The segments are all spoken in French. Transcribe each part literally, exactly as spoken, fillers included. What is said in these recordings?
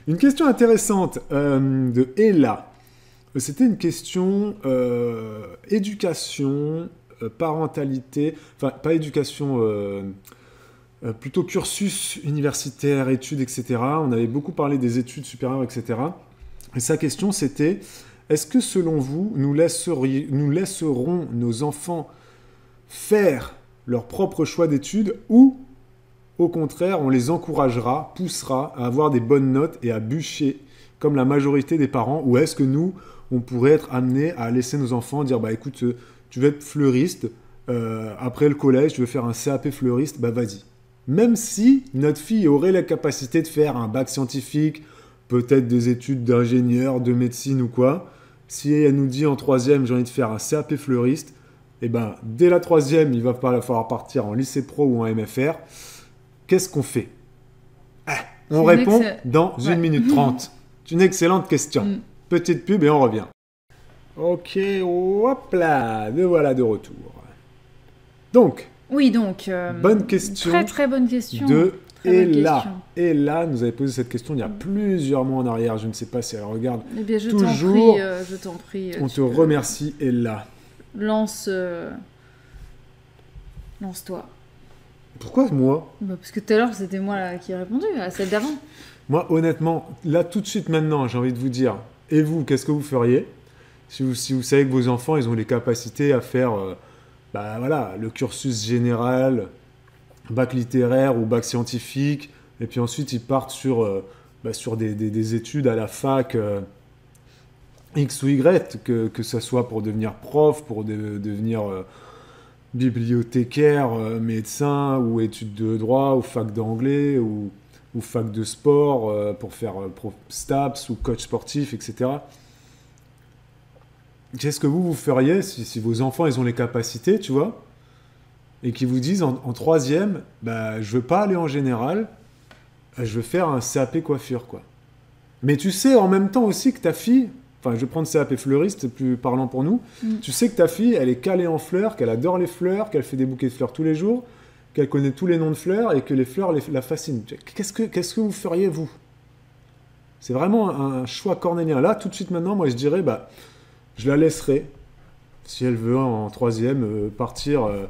Une question intéressante euh, de Ella. C'était une question euh, éducation, euh, parentalité, enfin pas éducation, euh, euh, plutôt cursus universitaire, études, et cetera. On avait beaucoup parlé des études supérieures, et cetera. Et sa question c'était, est-ce que selon vous, nous, laisseriez, nous laisserons nos enfants faire leur propre choix d'études ou au contraire, on les encouragera, poussera à avoir des bonnes notes et à bûcher comme la majorité des parents, ou est-ce que nous, on pourrait être amenés à laisser nos enfants dire, bah écoute, tu veux être fleuriste, euh, après le collège, tu veux faire un C A P fleuriste, bah vas-y. Même si notre fille aurait la capacité de faire un bac scientifique, peut-être des études d'ingénieur, de médecine ou quoi, si elle nous dit en troisième, j'ai envie de faire un C A P fleuriste, et ben dès la troisième, il va falloir partir en lycée pro ou en M F R. Qu'est-ce qu'on fait? ah, On répond excell... dans ouais. une minute trente. C'est une excellente question. Mm. Petite pub et on revient. Ok, hop là, nous voilà de retour. Donc, oui, donc, euh, bonne question. Très très bonne question. De très Ella. Ella nous avait posé cette question il y a plusieurs mois en arrière. Je ne sais pas si elle regarde. Eh bien, je toujours. T'en prie, euh, je t'en prie. On te remercie, Ella. Lance, euh... lance-toi. Pourquoi moi? Bah parce que tout à l'heure, c'était moi là, qui ai répondu, à celle d'avant. Moi, honnêtement, là, tout de suite, maintenant, j'ai envie de vous dire, et vous, qu'est-ce que vous feriez si vous, si vous savez que vos enfants, ils ont les capacités à faire euh, bah, voilà, le cursus général, bac littéraire ou bac scientifique, et puis ensuite, ils partent sur, euh, bah, sur des, des, des études à la fac euh, X ou Y, que, que ce soit pour devenir prof, pour de, devenir... Euh, bibliothécaire, euh, médecin, ou études de droit, ou fac d'anglais, ou, ou fac de sport, euh, pour faire euh, prof STAPS, ou coach sportif, et cetera. Qu'est-ce que vous, vous feriez si, si vos enfants, ils ont les capacités, tu vois, et qu'ils vous disent en, en troisième, bah, je veux pas aller en général, je veux faire un C A P coiffure, quoi. Mais tu sais en même temps aussi que ta fille... Enfin, je vais prendre C A P fleuriste, c'est plus parlant pour nous. Mm. Tu sais que ta fille, elle est calée en fleurs, qu'elle adore les fleurs, qu'elle fait des bouquets de fleurs tous les jours, qu'elle connaît tous les noms de fleurs et que les fleurs les, la fascinent. Qu'est-ce que, qu'est-ce que vous feriez, vous? C'est vraiment un, un choix cornélien. Là, tout de suite maintenant, moi, je dirais, bah, je la laisserai. Si elle veut, en troisième, euh, partir, euh,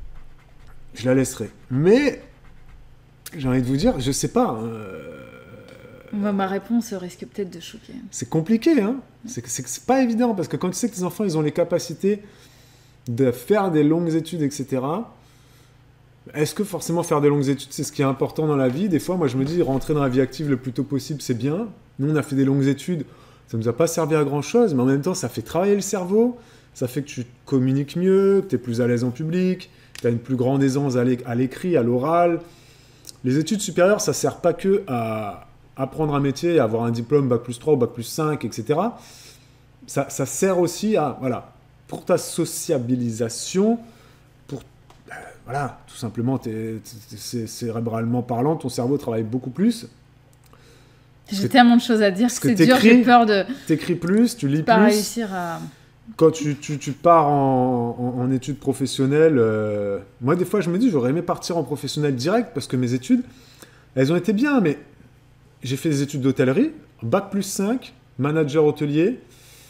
je la laisserai. Mais, j'ai envie de vous dire, je sais pas... Euh, Bah, ma réponse risque peut-être de choquer. C'est compliqué, hein. C'est, c'est, c'est pas évident, parce que quand tu sais que tes enfants, ils ont les capacités de faire des longues études, et cetera, est-ce que forcément faire des longues études, c'est ce qui est important dans la vie? Des fois, moi, je me dis, rentrer dans la vie active le plus tôt possible, c'est bien. Nous, on a fait des longues études, ça nous a pas servi à grand-chose, mais en même temps, ça fait travailler le cerveau, ça fait que tu communiques mieux, que tu es plus à l'aise en public, tu as une plus grande aisance à, l'é- à l'écrit, à l'oral. Les études supérieures, ça sert pas que à... apprendre un métier, avoir un diplôme bac plus trois ou bac plus cinq, et cetera. Ça, ça sert aussi à, voilà, pour ta sociabilisation, pour, euh, voilà, tout simplement, t'es, t'es, t'es, cérébralement parlant, ton cerveau travaille beaucoup plus. J'ai que, tellement de choses à dire que, que c'est dur, j'ai peur de... T'écris plus, tu lis pas plus. réussir à... Quand tu, tu, tu pars en, en, en études professionnelles, euh, moi, des fois, je me dis, j'aurais aimé partir en professionnel direct, parce que mes études, elles ont été bien, mais... J'ai fait des études d'hôtellerie, bac plus cinq, manager hôtelier.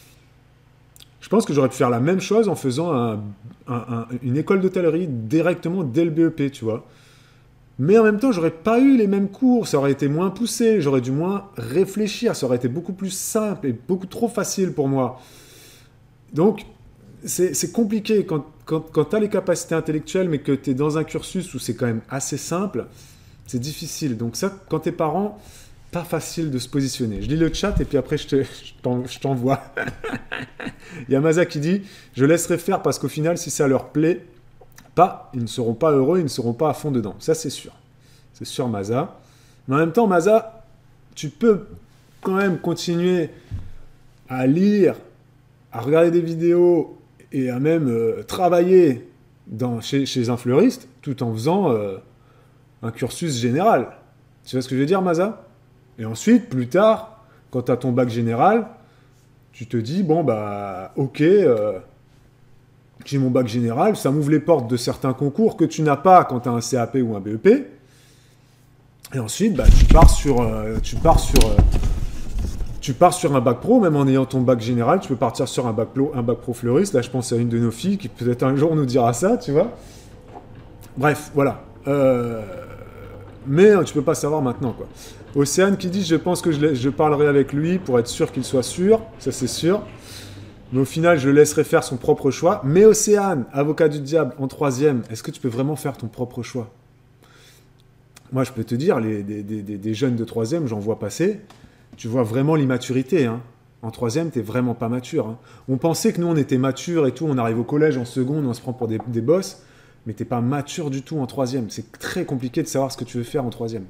Je pense que j'aurais pu faire la même chose en faisant un, un, un, une école d'hôtellerie directement dès le B E P, tu vois. Mais en même temps, j'aurais pas eu les mêmes cours, ça aurait été moins poussé, j'aurais dû moins réfléchir, ça aurait été beaucoup plus simple et beaucoup trop facile pour moi. Donc, c'est, c'est compliqué quand, quand, quand tu as les capacités intellectuelles, mais que tu es dans un cursus où c'est quand même assez simple, c'est difficile. Donc ça, quand tes parents... Pas facile de se positionner. Je lis le chat et puis après je, te, je, t'en, je t'envoie. Il y a Maza qui dit « Je laisserai faire parce qu'au final, si ça leur plaît pas, ils ne seront pas heureux, ils ne seront pas à fond dedans. » Ça, c'est sûr. C'est sûr, Maza. Mais en même temps, Maza, tu peux quand même continuer à lire, à regarder des vidéos et à même euh, travailler dans, chez, chez un fleuriste tout en faisant euh, un cursus général. Tu vois ce que je veux dire, Maza ? Et ensuite, plus tard, quand tu as ton bac général, tu te dis, bon, bah, ok, euh, j'ai mon bac général, ça m'ouvre les portes de certains concours que tu n'as pas quand tu as un C A P ou un B E P. Et ensuite, bah, tu pars sur, euh, tu pars sur, euh, tu pars sur un bac pro, même en ayant ton bac général, tu peux partir sur un bac pro, un bac pro fleuriste. Là, je pense à une de nos filles qui peut-être un jour nous dira ça, tu vois. Bref, voilà. Euh, mais tu peux pas savoir maintenant, quoi. Océane qui dit, je pense que je, je parlerai avec lui pour être sûr qu'il soit sûr, ça c'est sûr. Mais au final, je le laisserai faire son propre choix. Mais Océane, avocat du diable, en troisième, est-ce que tu peux vraiment faire ton propre choix? Moi, je peux te dire, les, des, des, des jeunes de troisième, j'en vois passer, tu vois vraiment l'immaturité. Hein. En troisième, t'es vraiment pas mature. Hein. On pensait que nous, on était matures et tout, on arrive au collège en seconde, on se prend pour des, des boss, mais t'es pas mature du tout en troisième. C'est très compliqué de savoir ce que tu veux faire en troisième.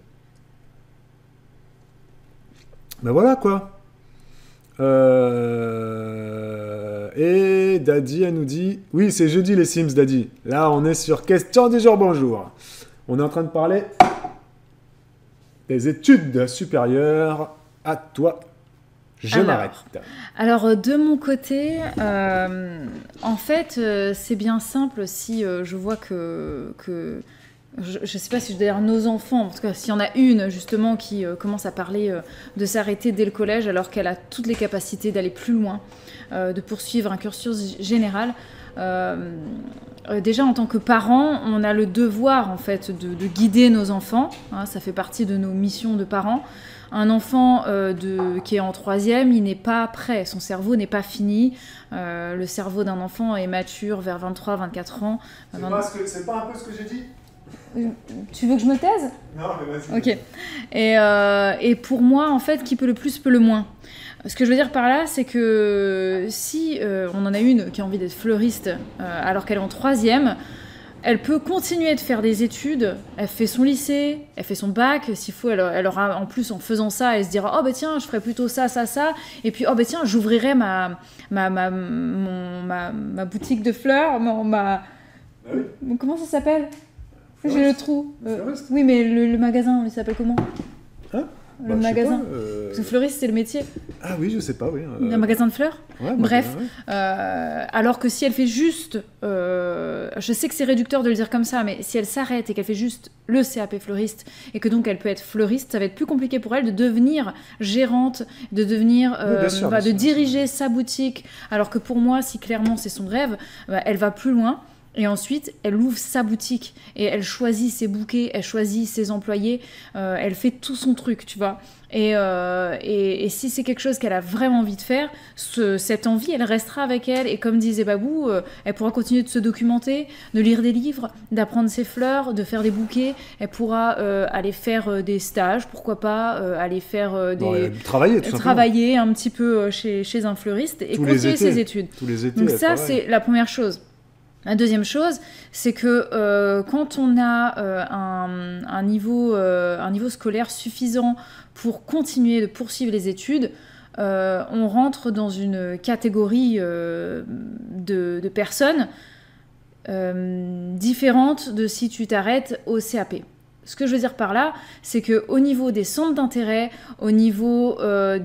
Ben voilà, quoi. Euh... Et Daddy, elle nous dit... Oui, c'est jeudi les Sims, Daddy. Là, on est sur question du jour, bonjour. On est en train de parler des études supérieures. À toi, je m'arrête. Alors, de mon côté, euh, en fait, euh, c'est bien simple si euh, je vois que... que je ne sais pas si je dois dire nos enfants, en tout cas, s'il y en a une, justement, qui euh, commence à parler euh, de s'arrêter dès le collège, alors qu'elle a toutes les capacités d'aller plus loin, euh, de poursuivre un cursus général. Euh, euh, déjà, en tant que parents, on a le devoir, en fait, de, de guider nos enfants. Hein, ça fait partie de nos missions de parents. Un enfant euh, de, qui est en troisième, il n'est pas prêt. Son cerveau n'est pas fini. Euh, le cerveau d'un enfant est mature vers vingt-trois à vingt-quatre ans. C'est vingt... pas, ce que, c'est pas un peu ce que j'ai dit ? Tu veux que je me taise ? Non, mais vas-y. Ok. Et, euh, et pour moi, en fait, qui peut le plus peut le moins. Ce que je veux dire par là, c'est que si euh, on en a une qui a envie d'être fleuriste euh, alors qu'elle est en troisième, elle peut continuer de faire des études. Elle fait son lycée, elle fait son bac. S'il faut, elle, elle aura en plus en faisant ça, elle se dira oh bah tiens, je ferai plutôt ça, ça, ça. Et puis oh bah tiens, j'ouvrirai ma ma ma mon, ma, ma boutique de fleurs, mon, ma ah oui. comment ça s'appelle ? J'ai le trou. Euh, oui, mais le, le magasin, il s'appelle comment ? Hein ? Le bah, magasin. Pas, euh... Parce que fleuriste, c'est le métier. Ah oui, je sais pas, oui. Euh... Un magasin de fleurs ? Ouais, bref. Bah, ouais. Euh, alors que si elle fait juste... Euh, je sais que c'est réducteur de le dire comme ça, mais si elle s'arrête et qu'elle fait juste le C A P fleuriste, et que donc elle peut être fleuriste, ça va être plus compliqué pour elle de devenir gérante, de devenir... Euh, oui, sûr, bah, de sûr, diriger sa boutique. Alors que pour moi, si clairement c'est son rêve, bah, elle va plus loin. Et ensuite, elle ouvre sa boutique et elle choisit ses bouquets, elle choisit ses employés, euh, elle fait tout son truc, tu vois. Et, euh, et, et si c'est quelque chose qu'elle a vraiment envie de faire, ce, cette envie, elle restera avec elle. Et comme disait Babou, euh, elle pourra continuer de se documenter, de lire des livres, d'apprendre ses fleurs, de faire des bouquets. Elle pourra euh, aller faire euh, des stages, pourquoi pas, euh, aller faire euh, des... Bon, travailler, tout travailler un petit peu euh, chez, chez un fleuriste et tous continuer ses études. Tous les étés, donc ça, c'est la première chose. La deuxième chose, c'est que euh, quand on a euh, un, un, niveau, euh, un niveau scolaire suffisant pour continuer de poursuivre les études, euh, on rentre dans une catégorie euh, de, de personnes euh, différentes de si tu t'arrêtes au C A P. Ce que je veux dire par là, c'est qu'au niveau des centres d'intérêt, au niveau euh,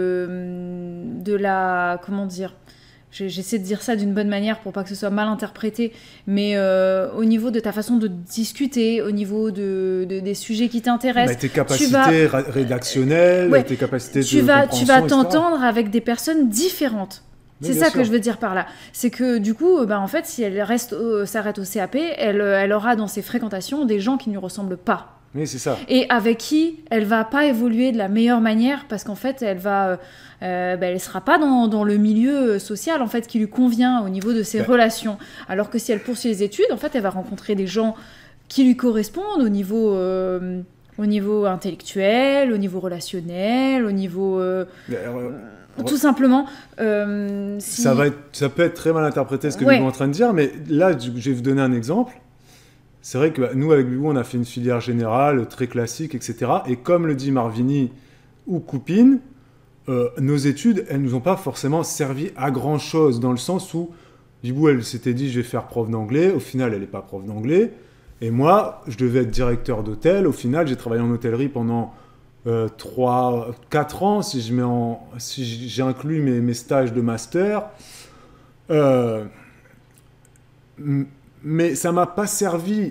de, de la... Comment dire ? J'essaie de dire ça d'une bonne manière pour pas que ce soit mal interprété, mais euh, au niveau de ta façon de discuter, au niveau de, de, des sujets qui t'intéressent... Bah, tes capacités vas... rédactionnelles, ouais, tes capacités tu de vas, compréhension, tu vas t'entendre avec des personnes différentes. C'est ça sûr. Que je veux dire par là. C'est que du coup, bah, en fait, si elle reste au, s'arrête au C A P, elle, elle aura dans ses fréquentations des gens qui ne lui ressemblent pas. Oui, c'est ça. Et avec qui elle va pas évoluer de la meilleure manière parce qu'en fait, elle va... Euh, bah, elle ne sera pas dans, dans le milieu social en fait, qui lui convient au niveau de ses ouais. relations. Alors que si elle poursuit les études, en fait, elle va rencontrer des gens qui lui correspondent au niveau, euh, au niveau intellectuel, au niveau relationnel, au niveau... Euh, alors, euh, tout simplement... Euh, si... ça, va être, ça peut être très mal interprété ce que ouais. vous êtes en train de dire, mais là, je vais vous donner un exemple. C'est vrai que bah, nous, avec Bibou, on a fait une filière générale, très classique, et cetera. Et comme le dit Marvini ou Coupine, Euh, nos études, elles nous ont pas forcément servi à grand chose, dans le sens où Bibou, elle s'était dit je vais faire prof d'anglais, au final elle n'est pas prof d'anglais, et moi je devais être directeur d'hôtel, au final j'ai travaillé en hôtellerie pendant euh, trois quatre ans, si, je mets en, si j'ai inclus mes, mes stages de master, euh, mais ça m'a pas servi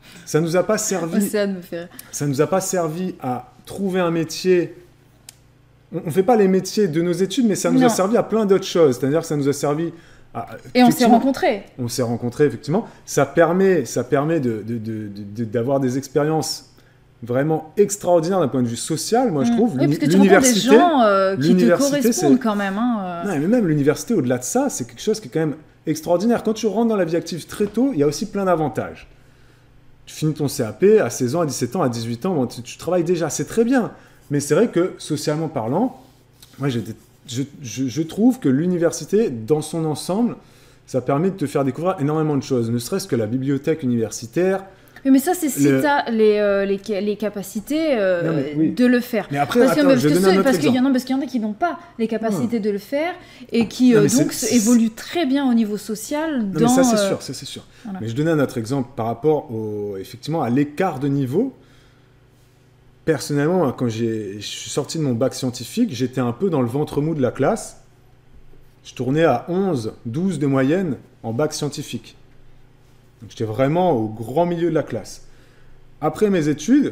Ça nous a pas servi. Océane me fait rire. Ça nous a pas servi à trouver un métier. On, on fait pas les métiers de nos études, mais ça nous Non. a servi à plein d'autres choses. C'est-à-dire que ça nous a servi à. Et on s'est effectivement, rencontrés. On s'est rencontrés, effectivement. Ça permet, ça permet de, de, de, de- d'avoir des expériences vraiment extraordinaires d'un point de vue social, moi je trouve. Oui, parce que tu rencontres des L'université. gens euh, qui te l'université, correspondent c'est- quand même. Hein, euh. Non, mais même l'université, au-delà de ça, c'est quelque chose qui est quand même extraordinaire. Quand tu rentres dans la vie active très tôt, il y a aussi plein d'avantages. Tu finis ton C A P à seize ans, à dix-sept ans, à dix-huit ans, bon, tu, tu travailles déjà, c'est très bien. Mais c'est vrai que, socialement parlant, moi, j'étais- je, je- je trouve que l'université, dans son ensemble, ça permet de te faire découvrir énormément de choses. Ne serait-ce que la bibliothèque universitaire. Oui, mais ça, c'est si Le- tu as les, euh, les, ca- les capacités euh, Non, mais oui. de le faire. Mais après, Parce que- attends, parce je vais que donner un ceux- autre parce qu'il y en exemple. a, parce qu'il y en a qui n'ont pas les capacités de le faire et qui Non, euh, mais c'est- donc c'est- évoluent très bien au niveau social. Non, dans, mais ça, c'est euh, sûr, ça, c'est sûr. voilà. Mais je donnais un autre exemple par rapport au, effectivement, à l'écart de niveau. Personnellement, quand j'ai, je suis sorti de mon bac scientifique, j'étais un peu dans le ventre mou de la classe. Je tournais à onze, douze de moyenne en bac scientifique. Donc, j'étais vraiment au grand milieu de la classe. Après mes études,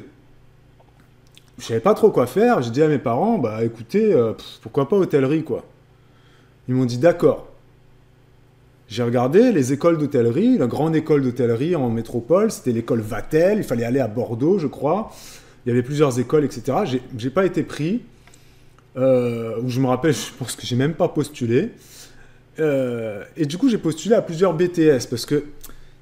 je savais pas trop quoi faire. J'ai dit à mes parents, bah écoutez, euh, pff, pourquoi pas hôtellerie, quoi. Ils m'ont dit d'accord. J'ai regardé les écoles d'hôtellerie, la grande école d'hôtellerie en métropole, c'était l'école Vatel, il fallait aller à Bordeaux, je crois. Il y avait plusieurs écoles, et cetera. J'ai, j'ai pas été pris. Euh, ou je me rappelle, je pense que j'ai même pas postulé. Euh, et du coup, j'ai postulé à plusieurs B T S parce que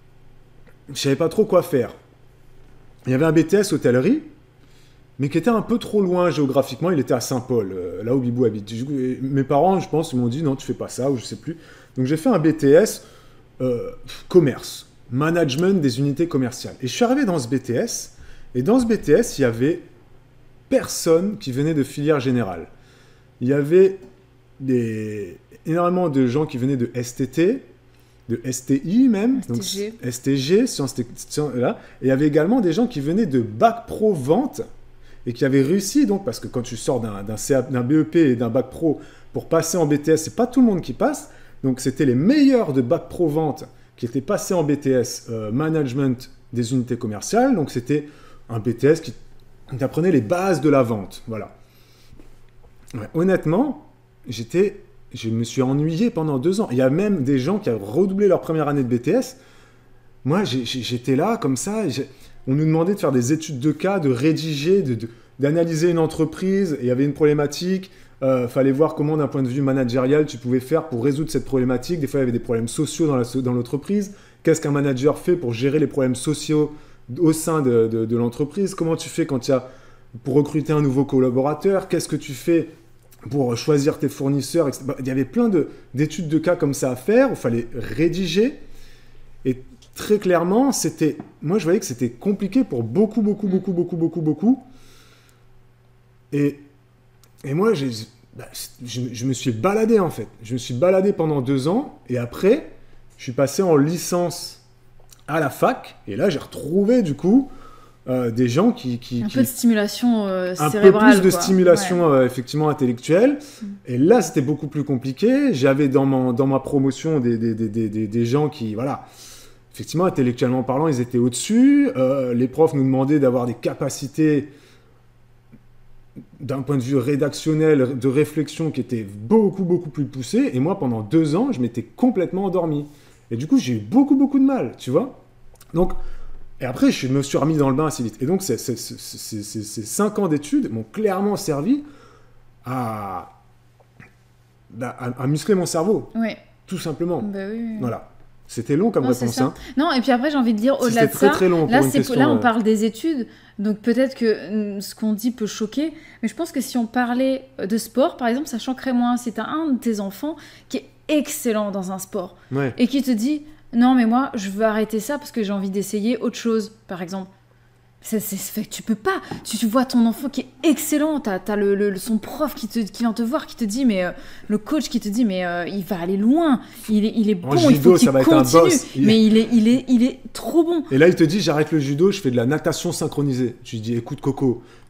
je savais pas trop quoi faire. Il y avait un B T S hôtellerie, mais qui était un peu trop loin géographiquement. Il était à Saint-Paul, euh, là où Bibou habite. Du coup, et mes parents, je pense, ils m'ont dit non, tu fais pas ça, ou je sais plus. Donc j'ai fait un B T S euh, commerce, management des unités commerciales. Et je suis arrivé dans ce B T S, et dans ce B T S, il y avait personne qui venait de filière générale. Il y avait des, énormément de gens qui venaient de S T T, de S T I même, S T G. donc S T G, sciences tec- sciences- là. Et il y avait également des gens qui venaient de bac pro vente et qui avaient réussi, donc parce que quand tu sors d'un, d'un, C A d'un B E P et d'un bac pro pour passer en B T S, c'est pas tout le monde qui passe. Donc c'était les meilleurs de bac pro vente qui étaient passés en B T S euh, management des unités commerciales. Donc c'était un B T S qui t'apprenait les bases de la vente, voilà. Ouais, honnêtement, j'étais, je me suis ennuyé pendant deux ans. Il y a même des gens qui ont redoublé leur première année de B T S. Moi, j'ai- j'ai- j'étais là comme ça. et j'ai- on nous demandait de faire des études de cas, de rédiger, de, de- d'analyser une entreprise. Et il y avait une problématique. Il fallait voir comment, d'un point de vue managérial, tu pouvais faire pour résoudre cette problématique. Des fois, il y avait des problèmes sociaux dans, la, so- dans l'entreprise. Qu'est-ce qu'un manager fait pour gérer les problèmes sociaux au sein de, de- de l'entreprise? Comment tu fais quand il y a, pour recruter un nouveau collaborateur? Qu'est-ce que tu fais pour choisir tes fournisseurs, et cetera. Bah, il y avait plein de, d'études de cas comme ça à faire, où il fallait rédiger. Et très clairement, c'était, moi je voyais que c'était compliqué pour beaucoup, beaucoup, beaucoup, beaucoup, beaucoup, beaucoup. Et, et moi, j'ai, bah, je, je me suis baladé en fait. Je me suis baladé pendant deux ans, et après, je suis passé en licence à la fac, et là j'ai retrouvé du coup euh, des gens qui... qui Un qui- peu de stimulation euh, un peu cérébrale. plus de quoi. stimulation Ouais. euh, effectivement intellectuelle. Et là, c'était beaucoup plus compliqué. J'avais dans, mon, dans ma promotion des, des, des, des, des- des gens qui, voilà, effectivement, intellectuellement parlant, ils étaient au-dessus. Euh, les profs nous demandaient d'avoir des capacités d'un point de vue rédactionnel, de réflexion qui étaient beaucoup, beaucoup plus poussées. Et moi, pendant deux ans, je m'étais complètement endormi. Et du coup, j'ai eu beaucoup, beaucoup de mal, tu vois. Donc, et après, je me suis remis dans le bain assez vite. Et donc, ces, ces, ces, ces, ces- ces cinq ans d'études m'ont clairement servi à, bah, à, à muscler mon cerveau, Ouais. tout simplement. Bah oui, oui. Voilà. C'était long comme Non, c'est réponse. ça. Hein. Non, et puis après, j'ai envie de dire, Si au-delà c'était de très ça, très long pour là, une c'est, question, là, on euh, parle des études, donc peut-être que mm, ce qu'on dit peut choquer, mais je pense que si on parlait de sport, par exemple, ça choquerait moins. Si t'as un de tes enfants qui est excellent dans un sport Ouais. et qui te dit non, mais moi, je veux arrêter ça parce que j'ai envie d'essayer autre chose, par exemple. C'est, c'est, c'est- tu peux pas. Tu, tu vois ton enfant qui est excellent, t'as, t'as le, le- son prof qui, te, qui vient te voir, qui te dit, mais euh, le coach qui te dit, mais euh, il va aller loin, il est, il est En bon, il judo, faut qu'il ça va être un continue. boss. Il- Mais il est, il, est, il est trop bon. Et là, il te dit, j'arrête le judo, je fais de la natation synchronisée. Tu lui dis, écoute Coco,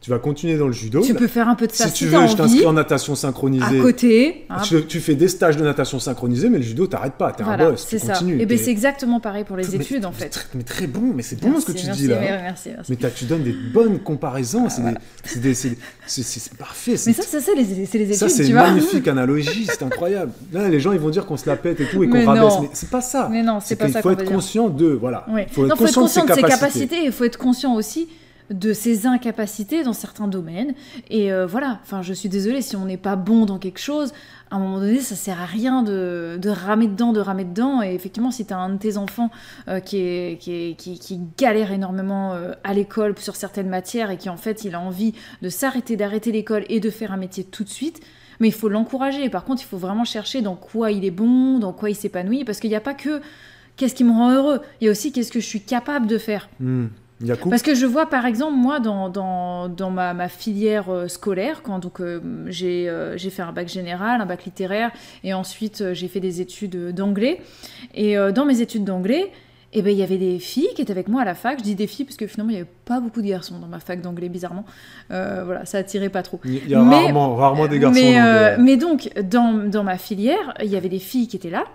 tu vas continuer dans le judo. Tu peux faire un peu de ça si tu si veux, t'as je envie, t'inscris en natation synchronisée. à côté. hein. Tu, tu fais des stages de natation synchronisée, mais le judo, t'arrêtes pas. T'es Voilà, un boss, c'est tu ça. continues. Et ben t'es- c'est exactement pareil pour les Mais- études, en mais fait. très- Mais très bon, mais c'est bon ce que tu Merci, dis là. merci, hein. Merci, merci. Mais t'as- tu donnes des bonnes comparaisons, c'est voilà. des- c'est des- c'est- c'est- c'est- c'est parfait. c'est- Mais ça, ça c'est les, c'est les études, Ça, c'est tu une vois. magnifique analogie, c'est incroyable. Là, les gens, ils vont dire qu'on se la pète et tout, et qu'on Mais rabaisse, non. mais c'est pas ça. Mais non, c'est pas qu'il ça faut qu'on être veut dire. conscient de, voilà. Ouais. Il faut être Non, faut être conscient de conscient ses de ses capacités. capacités et il faut être conscient aussi de ses incapacités dans certains domaines. Et euh, voilà, enfin, je suis désolée, si on n'est pas bon dans quelque chose, à un moment donné, ça sert à rien de, de ramer dedans, de ramer dedans. Et effectivement, si tu as un de tes enfants euh, qui, est, qui, est- qui, qui galère énormément euh, à l'école sur certaines matières et qui, en fait, il a envie de s'arrêter, d'arrêter l'école et de faire un métier tout de suite, mais il faut l'encourager. Par contre, il faut vraiment chercher dans quoi il est bon, dans quoi il s'épanouit, parce qu'il n'y a pas que qu'est-ce qui me rend heureux, il y a aussi qu'est-ce que je suis capable de faire. Hmm. Yacoub, Parce que je vois, par exemple, moi, dans, dans, dans ma, ma filière euh, scolaire, quand donc, euh, j'ai euh, j'ai fait un bac général, un bac littéraire, et ensuite euh, j'ai fait des études euh, d'anglais. Et euh, dans mes études d'anglais, eh ben, il y avait des filles qui étaient avec moi à la fac. Je dis des filles parce que finalement, il n'y avait pas beaucoup de garçons dans ma fac d'anglais, bizarrement. Euh, voilà, ça attirait pas trop. il y a mais- rarement, rarement des garçons. Mais, en euh, anglais. mais donc, dans, dans ma filière, il y avait des filles qui étaient là,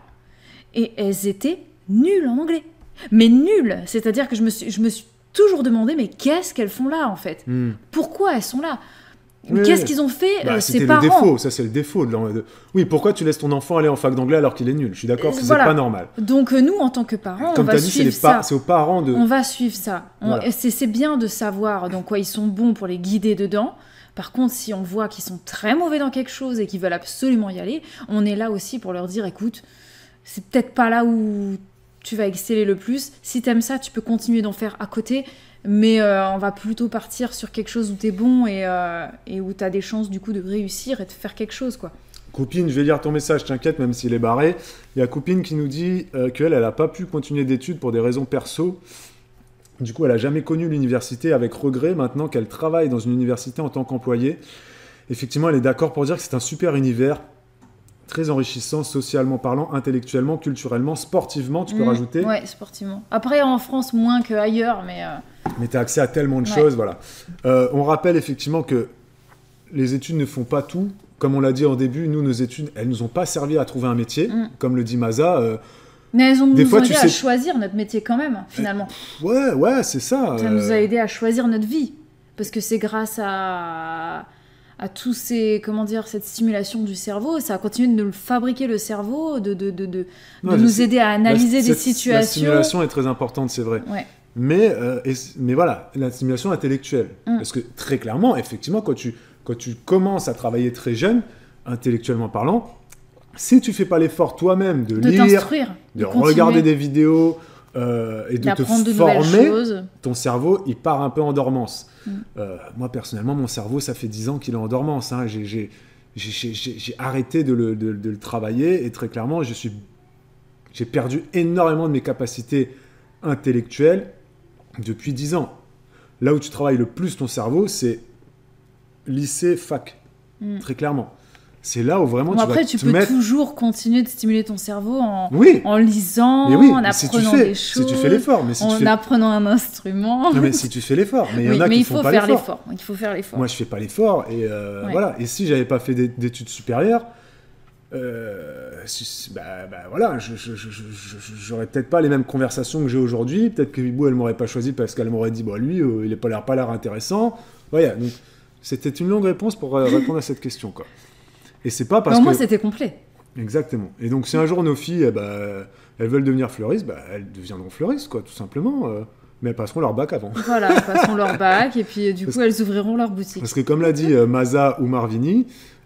et elles étaient nulles en anglais. Mais nulles. C'est-à-dire que je me suis, je me suis toujours demandé, mais qu'est-ce qu'elles font là, en fait? Hmm. Pourquoi elles sont là? Oui, Qu'est-ce oui. qu'ils ont fait, Bah, euh, c'était ces le parents? défaut, ça c'est le défaut. De l'en- de- Oui, pourquoi tu laisses ton enfant aller en fac d'anglais alors qu'il est nul? Je suis d'accord, Euh, c'est voilà. pas normal. Donc, euh, nous, en tant que parents, Comme on tu va as dit, c'est les suivre pa- ça. c'est aux parents de. On va suivre ça. On- Voilà. et C'est c'est bien de savoir dans quoi ils sont bons pour les guider dedans. Par contre, si on voit qu'ils sont très mauvais dans quelque chose et qu'ils veulent absolument y aller, on est là aussi pour leur dire, écoute, c'est peut-être pas là où tu vas exceller le plus. Si t'aimes ça, tu peux continuer d'en faire à côté, mais euh, on va plutôt partir sur quelque chose où t'es bon et, euh, et où t'as des chances du coup de réussir et de faire quelque chose, quoi. Copine, je vais lire ton message, t'inquiète, même s'il est barré. Il y a Copine qui nous dit euh, qu'elle, elle n'a pas pu continuer d'études pour des raisons perso. Du coup, elle n'a jamais connu l'université avec regret, maintenant qu'elle travaille dans une université en tant qu'employée. Effectivement, elle est d'accord pour dire que c'est un super univers, très enrichissant, socialement parlant, intellectuellement, culturellement, sportivement, tu peux Mmh, rajouter. Ouais, sportivement. Après, en France, moins qu'ailleurs, mais... euh, Mais tu as accès à tellement de Ouais. choses, voilà. Euh, on rappelle effectivement que les études ne font pas tout. Comme on l'a dit en début, nous, nos études, elles nous ont pas servi à trouver un métier. Mm. Comme le dit Maza, euh, Mais elles ont Des nous fois, ont tu aidé à sais- choisir notre métier quand même, finalement. ouais, ouais, c'est ça. Ça euh, nous a aidé à choisir notre vie. Parce que c'est grâce à, à tous ces, comment dire, cette stimulation du cerveau, ça a continué de nous le fabriquer le cerveau, de, de, de, de, ouais, de je nous sais. aider à La- analyser des cette- La situations. stimulation est très importante, c'est vrai. Ouais. Mais, euh, et- mais voilà, la stimulation intellectuelle. Mm. Parce que très clairement, effectivement, quand tu, quand tu commences à travailler très jeune, intellectuellement parlant, si tu fais pas l'effort toi-même de, De lire, t'instruire, de continuer, regarder des vidéos euh, et de te d'apprendre de nouvelles former, choses. ton cerveau, il part un peu en dormance. Mm. Euh, moi, personnellement, mon cerveau, ça fait dix ans qu'il est en dormance. Hein. J'ai, j'ai, j'ai, j'ai- j'ai- j'ai arrêté de le, de- de le travailler et très clairement, je suis, j'ai perdu énormément de mes capacités intellectuelles depuis dix ans. Là où tu travailles le plus ton cerveau, c'est lycée, fac, Mm. très clairement. C'est là où vraiment Bon, tu après, vas tu te peux mettre... toujours continuer de stimuler ton cerveau en, Oui, en lisant, mais oui, en mais si tu apprenant fais, des si choses, tu fais l'effort, mais si tu en fais... apprenant un instrument. Non, mais si tu fais l'effort, mais il y Oui, en a mais qui il font faut pas faire l'effort. l'effort. Il faut faire l'effort. Moi, je fais pas l'effort et euh, Ouais. voilà. Et si j'avais pas fait d'é- d'études supérieures, euh, si- bah, bah, voilà, je, je, je, je- je- j'aurais peut-être pas les mêmes conversations que j'ai aujourd'hui. Peut-être que Bibou, elle m'aurait pas choisi parce qu'elle m'aurait dit, bah lui, euh, il est pas l'air pas l'air intéressant. Voilà. Donc, c'était une longue réponse pour euh, répondre à cette question, quoi. Et c'est pas parce Mais au moins, que c'était complet. exactement. Et donc, si un jour nos filles, eh ben, elles veulent devenir fleuristes, bah, elles deviendront fleuristes, quoi, tout simplement. euh, mais elles passeront leur bac avant. Voilà, elles passeront leur bac et puis euh, du Parce coup, elles ouvriront leur boutique. Parce que comme l'a dit euh, Maza ou Marvini,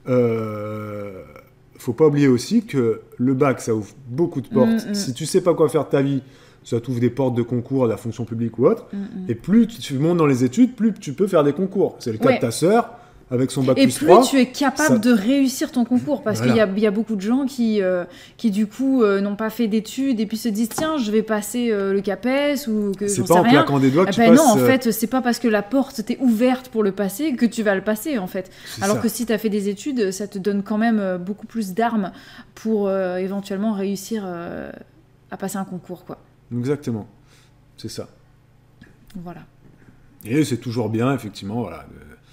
euh, faut pas oublier aussi que le bac, ça ouvre beaucoup de portes. Mm, mm. Si tu sais pas quoi faire de ta vie, ça t'ouvre des portes de concours, de la fonction publique ou autre. Mm, mm. Et plus tu montes dans les études, plus tu peux faire des concours. C'est le cas Ouais. de ta sœur, avec son bac Et plus plus trois. tu es capable ça- de réussir ton concours, parce Voilà. qu'il y a, il y a beaucoup de gens qui, euh, qui du coup, euh, n'ont pas fait d'études et puis se disent tiens, je vais passer euh, le CAPES ou que C'est j'en pas sais en rien. claquant des doigts que Eh tu ben passes... non, en euh, fait, c'est pas parce que la porte t'est ouverte pour le passer que tu vas le passer, en fait. c'est Alors ça. que si tu as fait des études, ça te donne quand même euh, beaucoup plus d'armes pour euh, éventuellement réussir euh, à passer un concours, quoi. Exactement. C'est ça. Voilà. Et c'est toujours bien, effectivement, voilà,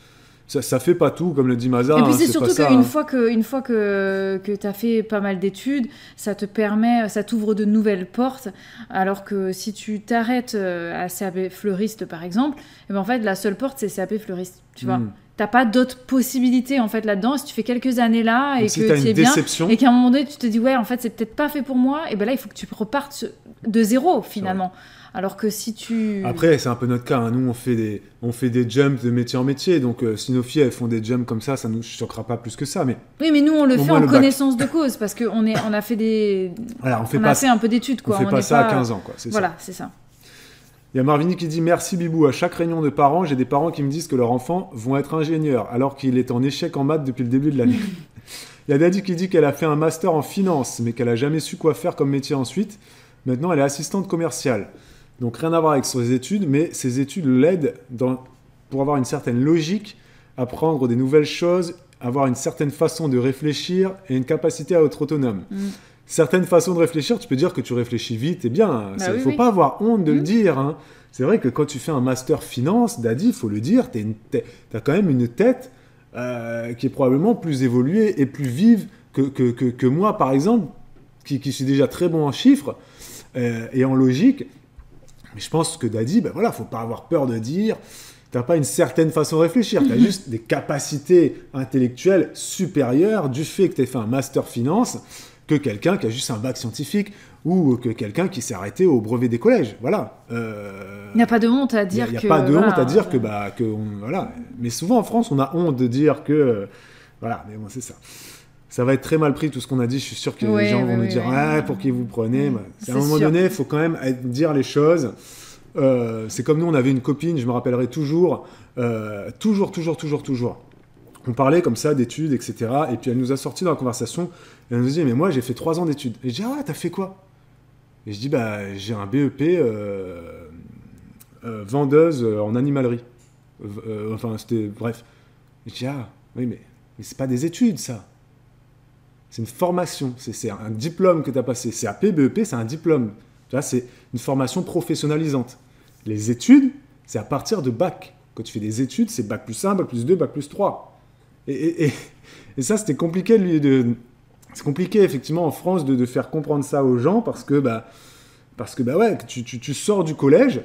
Ça, ça fait pas tout, comme le dit Maza. Et puis hein, c'est c'est surtout pas qu'une ça, hein. fois que, une fois que, que tu as fait pas mal d'études, ça te permet, ça t'ouvre de nouvelles portes. Alors que si tu t'arrêtes à C A P fleuriste, par exemple, eh ben en fait, la seule porte, c'est C A P fleuriste. Tu vois, Mm. t'as pas d'autres possibilités en fait là-dedans. Si tu fais quelques années là et Donc, si que t'as tu une es bien, déception, et qu'à un moment donné, tu te dis, ouais, en fait, c'est peut-être pas fait pour moi, et ben là, il faut que tu repartes de zéro finalement. Alors que si tu. après, c'est un peu notre cas. hein. Nous, on fait des, on fait des jumps de métier en métier. Donc, euh, si nos filles, elles font des jumps comme ça, ça nous choquera pas plus que ça. Mais Oui, mais nous, on le Au fait moins en le bac. connaissance de cause parce qu'on est, on a fait des. voilà, on fait on pas, a fait un peu d'études, on quoi. fait On pas n'est ça à quinze ans, quoi. C'est ça. Voilà, c'est ça. Il y a Marvini qui dit merci Bibou. À chaque réunion de parents, j'ai des parents qui me disent que leurs enfants vont être ingénieurs alors qu'il est en échec en maths depuis le début de l'année. Il y a Daddy qui dit qu'elle a fait un master en finance, mais qu'elle a jamais su quoi faire comme métier ensuite. Maintenant, elle est assistante commerciale. Donc rien à voir avec ses études, mais ses études l'aident dans- pour avoir une certaine logique, apprendre des nouvelles choses, avoir une certaine façon de réfléchir et une capacité à être autonome. Mm. Certaines façons de réfléchir, tu peux dire que tu réfléchis vite et bien. Il ne oui, faut oui. pas avoir honte de le Mm. dire. hein. C'est vrai que quand tu fais un master finance, Daddy, il faut le dire, tu as quand même une tête euh, qui est probablement plus évoluée et plus vive que, que, que, que moi, par exemple, qui, qui suis déjà très bon en chiffres euh, et en logique. Mais je pense que Daddy, ben voilà, faut pas avoir peur de dire, t'as pas une certaine façon de réfléchir, tu as juste des capacités intellectuelles supérieures du fait que tu aies fait un master finance que quelqu'un qui a juste un bac scientifique ou que quelqu'un qui s'est arrêté au brevet des collèges. Voilà. Euh, Il n'y a pas de honte à Il dire n'y a, que. pas de voilà, honte à dire euh, que, bah, que on- voilà. Mais souvent en France, on a honte de dire que, euh, voilà. Mais bon, c'est ça. Ça va être très mal pris tout ce qu'on a dit. Je suis sûr que Ouais, les gens ouais, vont nous ouais, dire ouais. ah, pour qui vous prenez. Ouais, Bah, c'est à un moment sûr. donné, il faut quand même être- dire les choses. Euh, c'est comme nous, on avait une copine, je me rappellerai toujours, euh, toujours, toujours, toujours, toujours. On parlait comme ça d'études, et cetera. Et puis elle nous a sorti dans la conversation. Et elle nous dit mais moi j'ai fait trois ans d'études. Et je dis ah ouais, t'as fait quoi? Et je dis bah j'ai un B E P euh, euh, vendeuse en animalerie. Euh, enfin c'était bref. Et je dis ah oui mais mais c'est pas des études ça. C'est une formation. C'est c'est un diplôme que tu as passé. C A P, B E P, c'est un diplôme. Tu vois, c'est une formation professionnalisante. Les études, c'est à partir de bac. Quand tu fais des études, c'est bac plus un, bac plus deux, bac plus trois. Et, et, et, et ça, c'était compliqué de lui de. C'est compliqué, effectivement, en France, de, de faire comprendre ça aux gens parce que, bah, parce que bah ouais, tu, tu, tu sors du collège,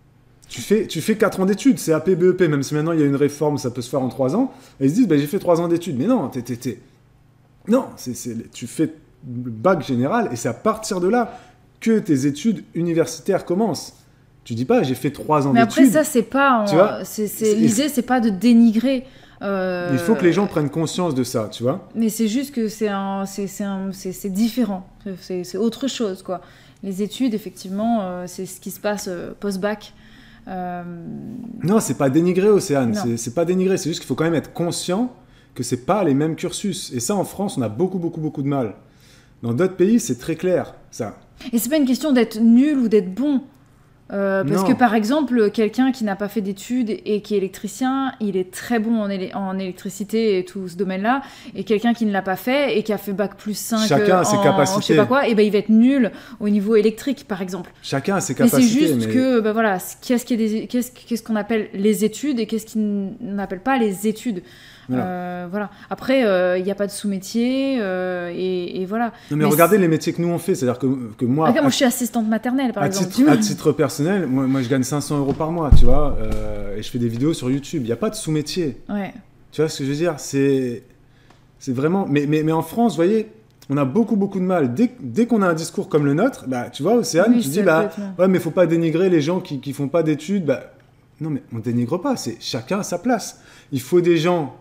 tu fais, tu fais quatre ans d'études, C A P, B E P, même si maintenant il y a une réforme, ça peut se faire en trois ans, et ils se disent, bah, j'ai fait trois ans d'études. Mais non, t'es, t'es, t'es... non c'est, c'est, tu fais le bac général, et c'est à partir de là que tes études universitaires commencent. Tu dis pas, j'ai fait trois ans Mais d'études. après, ça, c'est pas. Tu vois, c'est, c'est, c'est- l'idée, c'est pas de dénigrer. euh, Il faut que les gens prennent conscience de ça, tu vois. Mais c'est juste que c'est, un, c'est, c'est, un, c'est, c'est différent. C'est, c'est autre chose, quoi. Les études, effectivement, euh, c'est ce qui se passe euh, post-bac. Euh, Non, c'est pas dénigré, Océane. Non. C'est, c'est pas dénigré. C'est juste qu'il faut quand même être conscient que c'est pas les mêmes cursus. Et ça, en France, on a beaucoup, beaucoup, beaucoup de mal. Dans d'autres pays, c'est très clair, ça. Et c'est pas une question d'être nul ou d'être bon. Euh, parce Non. que par exemple, quelqu'un qui n'a pas fait d'études et qui est électricien, il est très bon en, élé- en électricité et tout ce domaine-là. Et quelqu'un qui ne l'a pas fait et qui a fait bac plus cinq Chacun euh, a ses en, capacités. je sais pas quoi, et ben il va être nul au niveau électrique, par exemple. Chacun a ses Mais capacités. c'est juste mais- que, ben voilà, qu'est-ce, qui est des- qu'est-ce, qu'est-ce qu'on appelle les études et qu'est-ce qu'on n'appelle pas les études. Voilà. Euh, voilà. Après, il n'y a pas de sous-métier euh, et, et voilà. Non, mais, Mais regardez c'est- les métiers que nous on fait. C'est-à-dire que, que moi, Regarde, à, moi, je suis assistante maternelle, par à exemple. titre, à titre personnel, moi, moi, je gagne cinq cents euros par mois, tu vois. euh, et je fais des vidéos sur YouTube. Il n'y a pas de sous-métier. Ouais. Tu vois ce que je veux dire? C'est, c'est vraiment. Mais, mais, mais en France, vous voyez, on a beaucoup, beaucoup de mal. Dès, dès qu'on a un discours comme le nôtre, bah, tu vois, Océane, Oui, tu ça dis, peut bah, être- ouais, mais il faut pas dénigrer les gens qui, qui font pas d'études. Bah, non, mais on dénigre pas. C'est chacun à sa place. Il faut des gens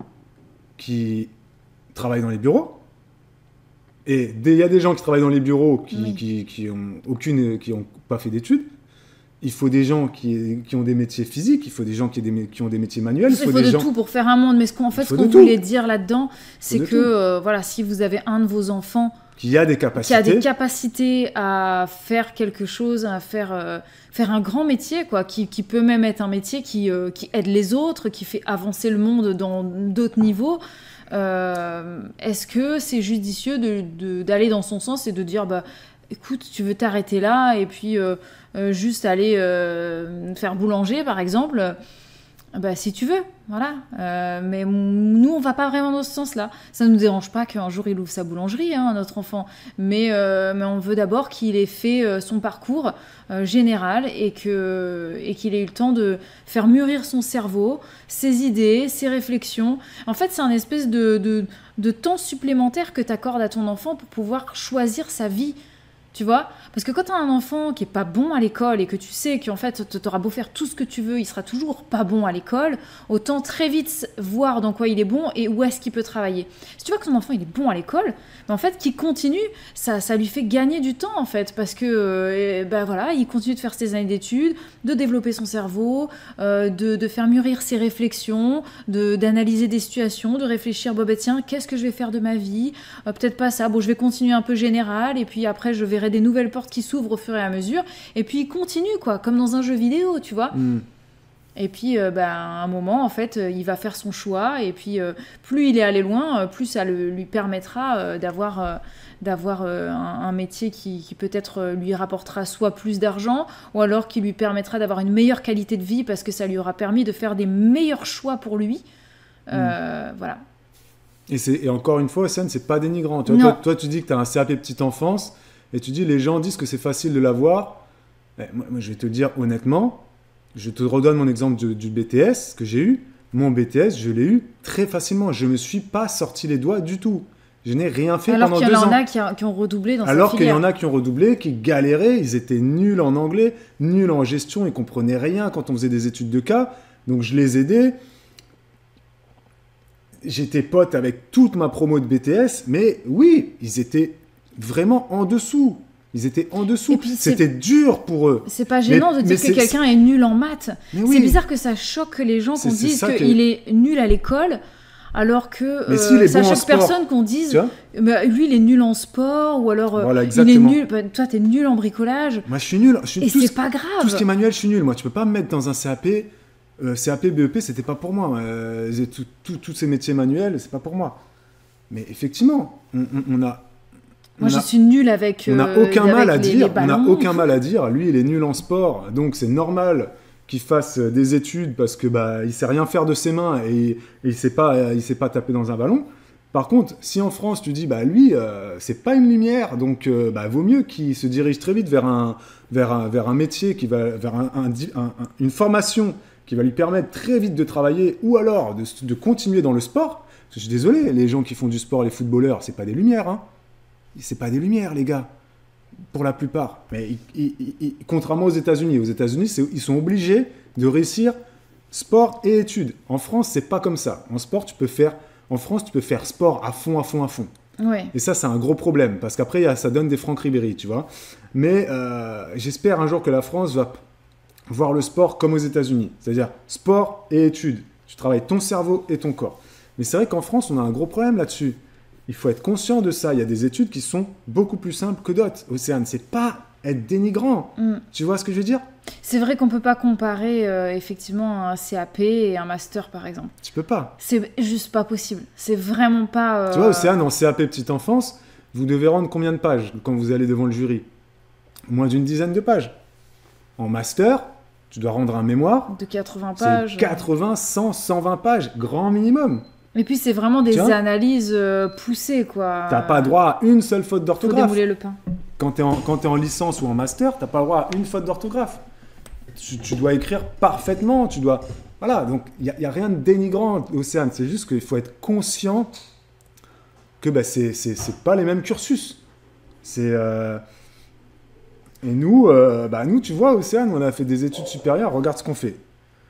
qui travaillent dans les bureaux. Et il y a des gens qui travaillent dans les bureaux qui, Oui. qui, qui ont aucune, qui ont pas fait d'études. Il faut des gens qui, qui ont des métiers physiques, il faut des gens qui, ont des, mé- qui ont des métiers manuels, Il faut, des de gens... tout pour faire un monde, mais ce qu'on, en fait, Il faut ce qu'on de tout. voulait dire là-dedans, c'est de que tout. euh, voilà, si vous avez un de vos enfants qui a des qui capacités. a des capacités à faire quelque chose, à faire, euh, faire un grand métier, quoi, qui, qui peut même être un métier qui, euh, qui aide les autres, qui fait avancer le monde dans d'autres niveaux, euh, est-ce que c'est judicieux de, de- d'aller dans son sens et de dire, bah, écoute, tu veux t'arrêter là et puis euh, euh, juste aller euh, faire boulanger, par exemple, Bah, si tu veux, voilà. Euh, mais nous, on va pas vraiment dans ce sens-là. Ça ne nous dérange pas qu'un jour, il ouvre sa boulangerie, hein, notre enfant. Mais, euh, mais on veut d'abord qu'il ait fait euh, son parcours euh, général et que, et qu'il ait eu le temps de faire mûrir son cerveau, ses idées, ses réflexions. En fait, c'est un espèce de, de, de temps supplémentaire que tu accordes à ton enfant pour pouvoir choisir sa vie. Tu vois? Parce que quand tu as un enfant qui est pas bon à l'école et que tu sais qu'en fait, tu auras beau faire tout ce que tu veux, il sera toujours pas bon à l'école, autant très vite voir dans quoi il est bon et où est-ce qu'il peut travailler. Si tu vois que ton enfant il est bon à l'école, ben en fait, qu'il continue, ça, ça lui fait gagner du temps en fait, parce que euh, ben voilà, il continue de faire ses années d'études, de développer son cerveau, euh, de, de faire mûrir ses réflexions, de, d'analyser des situations, de réfléchir, bon ben tiens, qu'est-ce que je vais faire de ma vie? Euh, peut-être pas ça, bon je vais continuer un peu général et puis après je verrai des nouvelles portes qui s'ouvrent au fur et à mesure, et puis il continue, quoi, comme dans un jeu vidéo, tu vois. Mm. Et puis, euh, bah, à un moment, en fait, euh, il va faire son choix, et puis euh, plus il est allé loin, euh, plus ça le, lui permettra euh, d'avoir, euh, d'avoir euh, un, un métier qui, qui peut-être euh, lui rapportera soit plus d'argent, ou alors qui lui permettra d'avoir une meilleure qualité de vie, parce que ça lui aura permis de faire des meilleurs choix pour lui. Euh, mm. Voilà. Et, c'est, et encore une fois, Océane, c'est pas dénigrant. Tu vois, toi, toi, tu dis que tu as un C A P petite enfance, et tu dis, les gens disent que c'est facile de l'avoir. Moi, moi, je vais te dire honnêtement, je te redonne mon exemple du, du B T S que j'ai eu. Mon B T S, je l'ai eu très facilement. Je ne me suis pas sorti les doigts du tout. Je n'ai rien fait Alors pendant deux ans. Alors qu'il y en a qui, a, qui ont redoublé dans Alors cette qu'il y filière. en a qui ont redoublé, qui galéraient. Ils étaient nuls en anglais, nuls en gestion. Ils ne comprenaient rien quand on faisait des études de cas. Donc, je les aidais. J'étais pote avec toute ma promo de B T S. Mais oui, ils étaient vraiment en dessous. Ils étaient en dessous. C'était dur pour eux. C'est pas gênant mais, de dire que quelqu'un est nul en maths. Oui. C'est bizarre que ça choque les gens qu'on dise qu'il est nul à l'école, alors que euh, ça bon choque personne qu'on dise bah, lui il est nul en sport, ou alors voilà, il est nul. Bah, toi t'es nul en bricolage. Moi je suis nul. Je suis, et c'est pas grave. Tout ce qui est manuel, je suis nul. Moi tu peux pas me mettre dans un C A P. Euh, C A P, B E P, c'était pas pour moi. Euh, tout, tout, tous ces métiers manuels, c'est pas pour moi. Mais effectivement, on, on, on a. Moi, je suis nulle avec. On n'a aucun mal à dire. On n'a aucun mal à dire. Lui, il est nul en sport, donc c'est normal qu'il fasse des études parce que bah il sait rien faire de ses mains et, et il sait pas, il sait pas taper dans un ballon. Par contre, si en France tu dis bah lui, euh, c'est pas une lumière, donc euh, bah vaut mieux qu'il se dirige très vite vers un vers un vers un métier qui va vers un, un, un, un, une formation qui va lui permettre très vite de travailler ou alors de, de continuer dans le sport. Je suis désolé, les gens qui font du sport, les footballeurs, c'est pas des lumières, hein. C'est pas des lumières, les gars, pour la plupart. Mais ils, ils, ils, contrairement aux États-Unis, aux États-Unis, ils sont obligés de réussir sport et études. En France, c'est pas comme ça. En sport, tu peux faire, en France, tu peux faire sport à fond, à fond, à fond. Ouais. Et ça, c'est un gros problème parce qu'après, ça donne des Franck Ribéry, tu vois. Mais euh, j'espère un jour que la France va voir le sport comme aux États-Unis, c'est-à-dire sport et études. Tu travailles ton cerveau et ton corps. Mais c'est vrai qu'en France, on a un gros problème là-dessus. Il faut être conscient de ça. Il y a des études qui sont beaucoup plus simples que d'autres. Océane, c'est pas être dénigrant. Mm. Tu vois ce que je veux dire? C'est vrai qu'on peut pas comparer euh, effectivement un C A P et un master, par exemple. Tu peux pas. C'est juste pas possible. C'est vraiment pas... Euh... Tu vois, Océane, en C A P petite enfance, vous devez rendre combien de pages quand vous allez devant le jury? Moins d'une dizaine de pages. En master, tu dois rendre un mémoire. De quatre-vingts pages. C'est quatre-vingts, cent, cent vingt pages, grand minimum. Et puis c'est vraiment des Tiens, analyses euh, poussées, quoi. T'as pas droit à une seule faute d'orthographe. Faut démouler le pain. Quand t'es en, quand t'es en licence ou en master, t'as pas droit à une faute d'orthographe. Tu, tu dois écrire parfaitement, tu dois... Voilà, donc il n'y a, a rien de dénigrant, Océane. C'est juste qu'il faut être conscient que bah, c'est, c'est, c'est pas les mêmes cursus. C'est... Euh... Et nous, euh, bah, nous, tu vois, Océane, on a fait des études supérieures, regarde ce qu'on fait.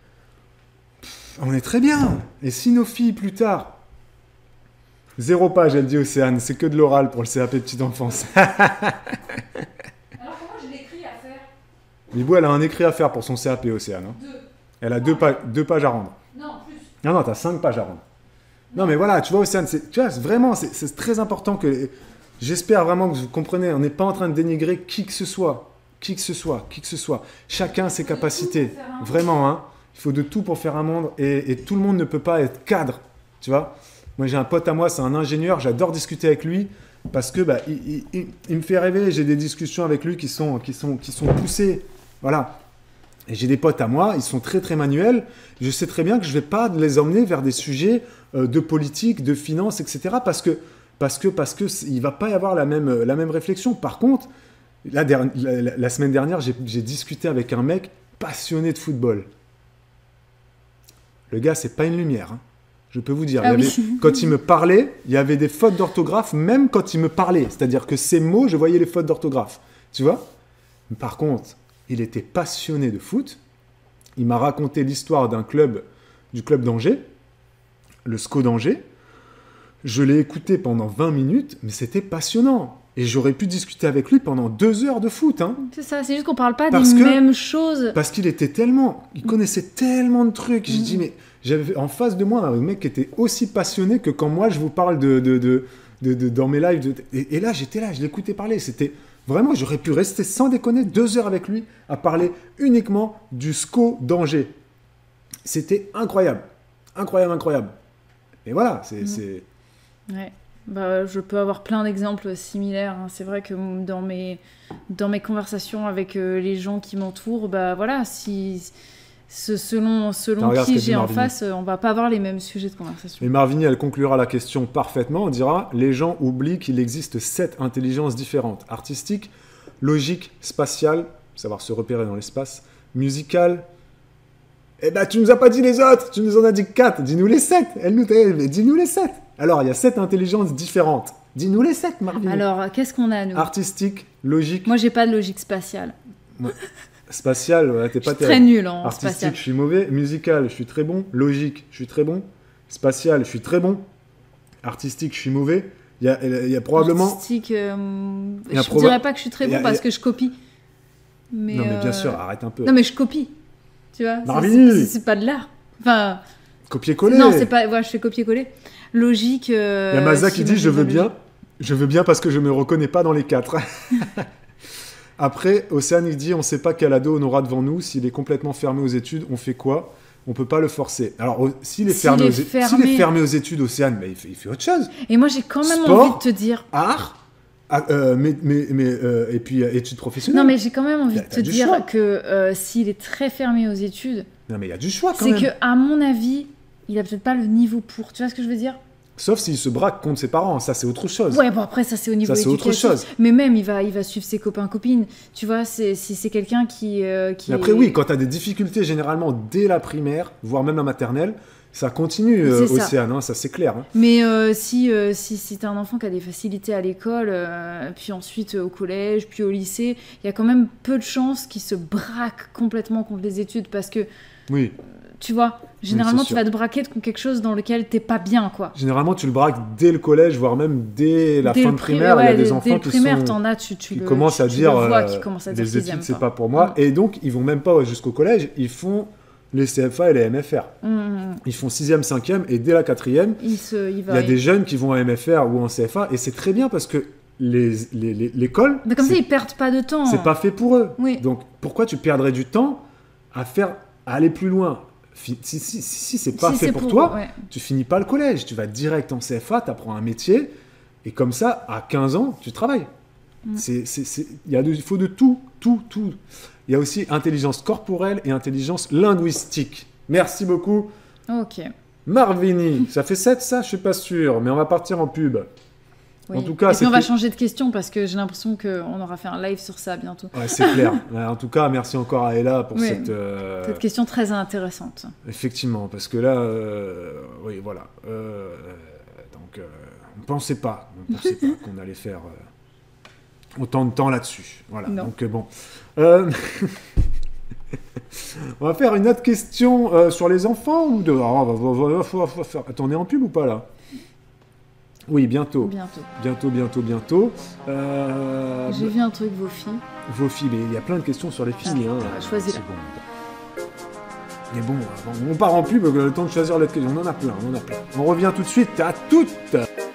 On est très bien. Et si nos filles, plus tard... Zéro page, elle dit Océane. C'est que de l'oral pour le C A P petite enfance. Alors comment j'ai l'écrit à faire? Bibou, elle a un écrit à faire pour son C A P, Océane. Hein. Deux. Elle a deux, pa- deux pages à rendre. Non, plus. Non, non, t'as cinq pages à rendre. Non, non mais voilà, tu vois, Océane, c'est, tu vois, c'est vraiment, c'est, c'est très important que... J'espère vraiment que vous comprenez. On n'est pas en train de dénigrer qui que ce soit. Qui que ce soit, qui que ce soit. Chacun ses capacités. Vraiment, hein. Il faut de tout pour faire un monde et, et tout le monde ne peut pas être cadre, tu vois. Moi, j'ai un pote à moi, c'est un ingénieur, j'adore discuter avec lui parce que bah, il, il, il, il me fait rêver. J'ai des discussions avec lui qui sont, qui sont, qui sont poussées, voilà. Et j'ai des potes à moi, ils sont très très manuels. Je sais très bien que je ne vais pas les emmener vers des sujets euh, de politique, de finance, et cetera. Parce que parce que parce que il va pas y avoir la même la même réflexion. Par contre, la, la, la, la semaine dernière, j'ai, j'ai discuté avec un mec passionné de football. Le gars, c'est pas une lumière. Hein. Je peux vous dire. Ah il y oui. avait, quand il me parlait, il y avait des fautes d'orthographe, même quand il me parlait. C'est-à-dire que ces mots, je voyais les fautes d'orthographe. Tu vois ? Par contre, il était passionné de foot. Il m'a raconté l'histoire d'un club, du club d'Angers, le S C O d'Angers. Je l'ai écouté pendant vingt minutes, mais c'était passionnant. Et j'aurais pu discuter avec lui pendant deux heures de foot. Hein. C'est ça, c'est juste qu'on parle pas Parce des que- mêmes choses. Parce qu'il était tellement... Il connaissait tellement de trucs. J'ai Mhm. dit, mais... J'avais en face de moi un mec qui était aussi passionné que quand moi, je vous parle de, de, de, de- de- dans mes lives. de- et, et là, j'étais là, je l'écoutais parler. C'était... Vraiment, j'aurais pu rester sans déconner deux heures avec lui à parler uniquement du S C O d'Angers. C'était incroyable. Incroyable, incroyable. Et voilà, c'est... Mhm. c'est... Ouais. Bah, je peux avoir plein d'exemples similaires. Hein. C'est vrai que dans mes, dans mes conversations avec euh, les gens qui m'entourent, bah voilà, si, ce- selon, selon Tiens, regarde ce qui qu'a dit j'ai en Marvini. face, euh, on va pas avoir les mêmes sujets de conversation. Et Marvini, elle conclura la question parfaitement. On dira, les gens oublient qu'il existe sept intelligences différentes. Artistique, logique, spatiale, savoir se repérer dans l'espace, musicale. Eh ben, tu nous as pas dit les autres, tu nous en as dit quatre. Dis-nous les sept. Elle nous dit, dis-nous les sept. Alors, il y a sept intelligences différentes. Dis-nous les sept, Marvini. Alors, qu'est-ce qu'on a, nous Artistique, logique, Moi, j'ai pas de logique spatiale. spatiale, ouais, t'es Je pas suis très terrible. nulle en Artistique, spatial. je suis mauvais. Musical, je suis très bon. Logique, je suis très bon. Spatial, je suis très bon. Artistique, je suis mauvais. Il y a, il y a probablement... Artistique, euh, Il y a je proba- dirais pas que je suis très il y a- bon parce il y a- que je copie. Mais, Non, mais bien euh, sûr, arrête un peu. Non, mais je copie. Tu vois, c'est- Marvini c'est- c'est pas de l'art. Enfin, Copier-coller. non, c'est pas. Voilà, je fais copier-coller. Logique. euh, Il y a Maza qui si, dit moi, je veux la bien. logique. Je veux bien parce que je me reconnais pas dans les quatre. Après, Océane, il dit on sait pas quel ado on aura devant nous. S'il est complètement fermé aux études, on fait quoi? On peut pas le forcer. Alors, au- s'il est, S'il fermé, est aux... s'il fermé- est fermé aux études, Océane, mais il, fait, il fait autre chose. Et moi, j'ai quand même Sport. envie de te dire. Art, ah, euh, mais, mais, mais, euh, et puis euh, études professionnelles. Non, mais j'ai quand même envie T'as- de t'as te du dire choix. que euh, s'il est très fermé aux études, Non, mais il y a du choix quand c'est même. que, à mon avis, il a peut-être pas le niveau pour. Tu vois ce que je veux dire? Sauf s'il se braque contre ses parents. Ça, c'est autre chose. Ouais, bon, après, ça, c'est au niveau Ça, c'est autre éducatif. chose. Mais même, il va, il va suivre ses copains-copines. Tu vois, c'est- si c'est quelqu'un qui. euh, qui Mais après, est- oui, quand tu as des difficultés, généralement, dès la primaire, voire même la maternelle, ça continue, euh, C'est ça. Océane, hein, ça c'est clair. Hein. Mais euh, si, euh, si, si t'as un enfant qui a des facilités à l'école, euh, puis ensuite euh, au collège, puis au lycée, il y a quand même peu de chances qu'il se braque complètement contre les études parce que, Oui. tu vois, généralement c'est tu sûr. vas te braquer contre quelque chose dans lequel t'es pas bien, quoi. Généralement, tu le braques dès le collège, voire même dès la Dès fin le de pri- primaire. ouais, il y a des dès- enfants dès le qui, primaire, sont, t'en as, tu, tu qui le, commencent tu- à tu dire le vois, euh, qui commencent à dire les qu'ils études, aiment c'est pas. pas pour moi. Mm. Et donc, ils vont même pas jusqu'au collège, ils font les C F A et les M F R. Mm, mm. Ils font sixième, cinquième, et dès la quatrième, Il se, il il va. y a des jeunes qui vont en M F R ou en C F A, et c'est très bien parce que les, les- les- l'école, Mais comme ça, c'est- ils perdent pas de temps. c'est pas fait pour eux. Oui. Donc pourquoi tu perdrais du temps à faire à aller plus loin? Fi- Si, si, si, si c'est pas Si fait c'est pour, toi, ouais. tu finis pas le collège, tu vas direct en C F A, tu apprends un métier, et comme ça, à quinze ans, tu travailles. Mm. C'est, c'est, c'est- il, y a de- il faut de tout, tout, tout. Il y a aussi intelligence corporelle et intelligence linguistique. Merci beaucoup. Ok. Marvini, ça fait sept ça, je suis pas sûr, mais on va partir en pub. Oui. En tout cas, Et puis on va c'était- changer de question parce que j'ai l'impression qu'on aura fait un live sur ça bientôt. Ouais, c'est clair. Ouais, en tout cas, merci encore à Ella pour Oui. cette... euh, Cette question très intéressante. Effectivement, parce que là, euh, oui, voilà. Euh, donc, euh, on ne pensait pas, on pensait pas qu'on allait faire euh, autant de temps là-dessus. Voilà. Non. Donc, euh, bon. Euh, on va faire une autre question euh, sur les enfants ou de. Ah, on va- on va- on va- on va faire- Attends, on est en pub ou pas là? Oui, bientôt. Bientôt. Bientôt, bientôt, bientôt. Euh, J'ai vu un truc, vos filles. Vos filles, mais il y a plein de questions sur les filles. Ah, hein. choisis-la. C'est bon. Mais bon, on part en pub, le temps de choisir l'autre question. On en a plein, on en a plein. On revient tout de suite, à toutes.